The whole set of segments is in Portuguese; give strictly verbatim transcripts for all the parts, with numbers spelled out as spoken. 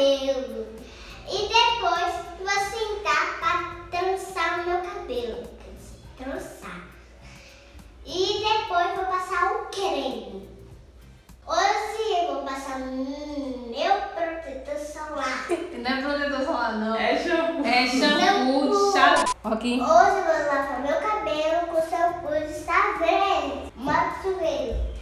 cabelo. E depois vou sentar para trançar o meu cabelo. Trançar. E depois vou passar o creme. Hoje eu vou passar hum, meu protetor solar. Não é protetor solar, não. É shampoo. É shampoo, chá. Aqui. Hoje eu vou lavar meu cabelo com shampoo de estar verde. Mata o chuveiro.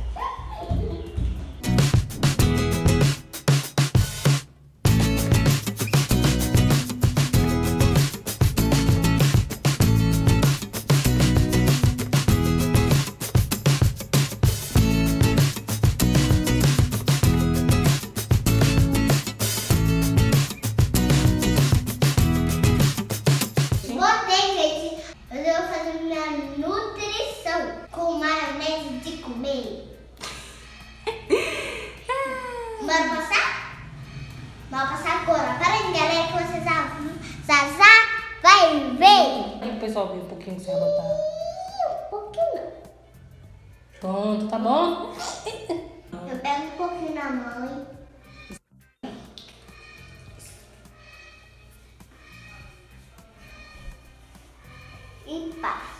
Bora passar? Bora passar agora. Para aí, galera, que vocês Zazá vai ver. Aí o pessoal vê um pouquinho que você vai botar. Um pouquinho. Pronto, tá bom? Eu pego um pouquinho na mão. E passo.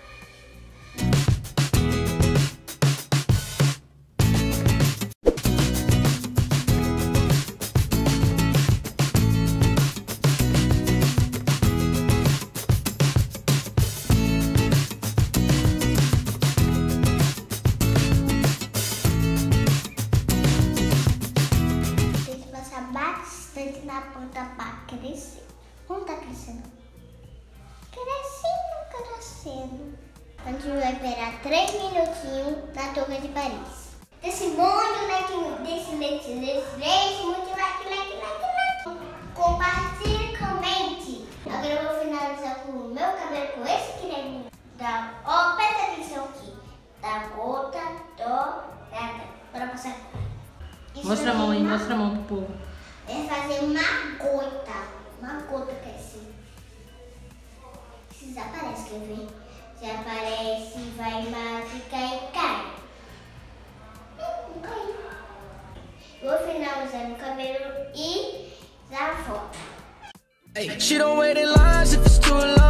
Bastante na ponta para crescer. Como tá crescendo? Crescendo, crescendo. A gente vai esperar três minutinhos na Torre de Paris. Desse monte, like, desse, desse, desse, desse, muito like, like, like, like. Compartilhe, comente. Agora eu vou finalizar com o meu cabelo com esse creme. Da, ó, presta atenção aqui. Da gota dourada. Bora passar. Isso Mostra a mão aí, uma... mostra a mão pro povo. É fazer uma gota. Uma gota que é assim. Se desaparece, quer ver? Se aparece, vai ficar e cai. Não caiu. Vou finalizar meu cabelo e já volto. She don't wait in lines if it's too long.